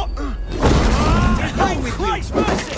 Oh, Christ, mercy!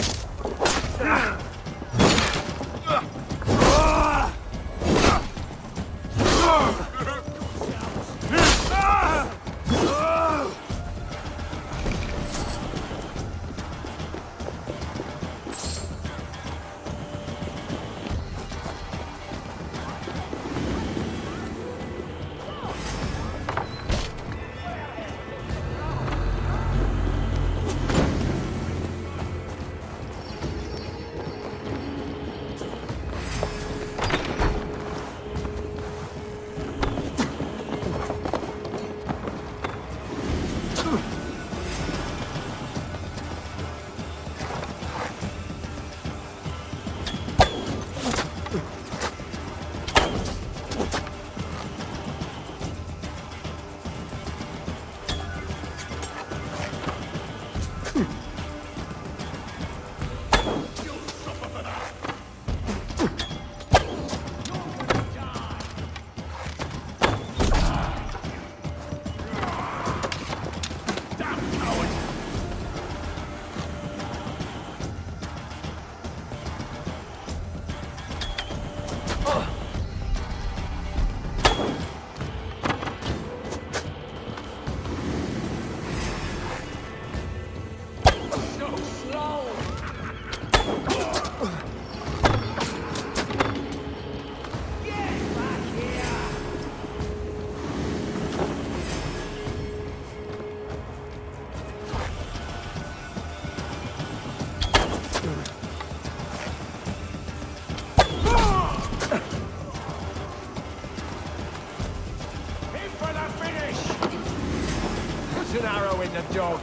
An arrow in the dog.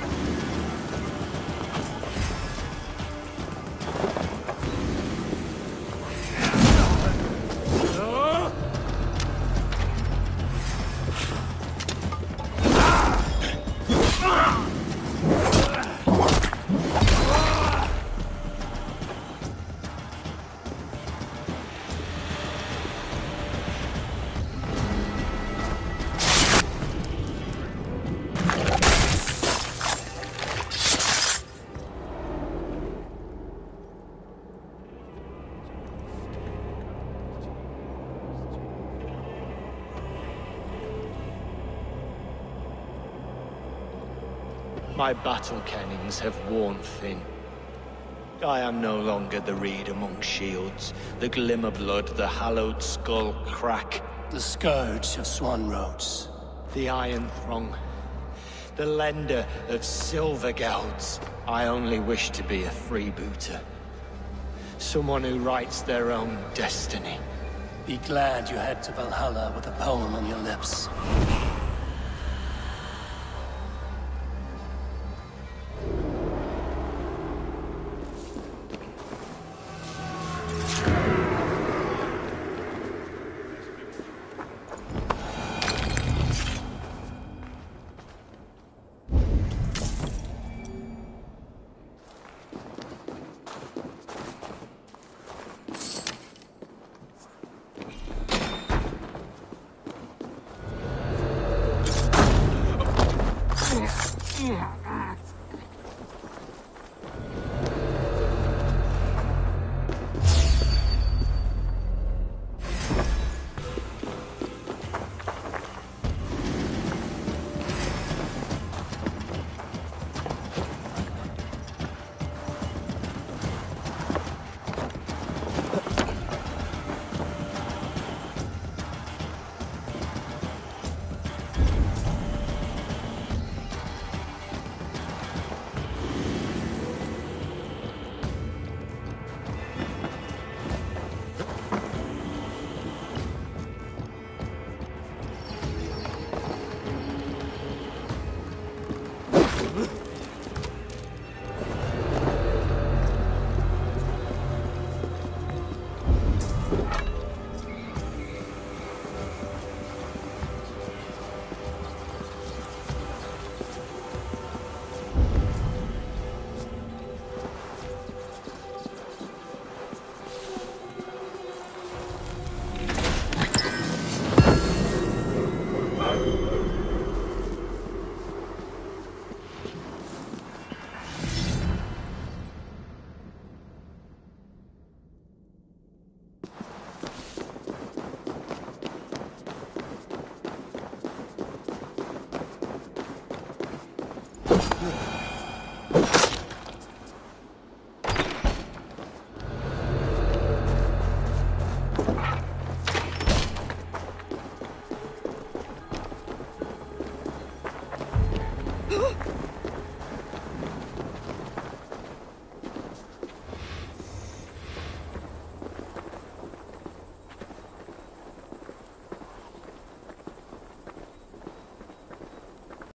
My battle kennings have worn thin. I am no longer the reed among shields, the glimmer blood, the hallowed skull crack. The scourge of Swan Roads. The Iron Throng. The lender of silver gelds. I only wish to be a freebooter. Someone who writes their own destiny. Be glad you head to Valhalla with a poem on your lips.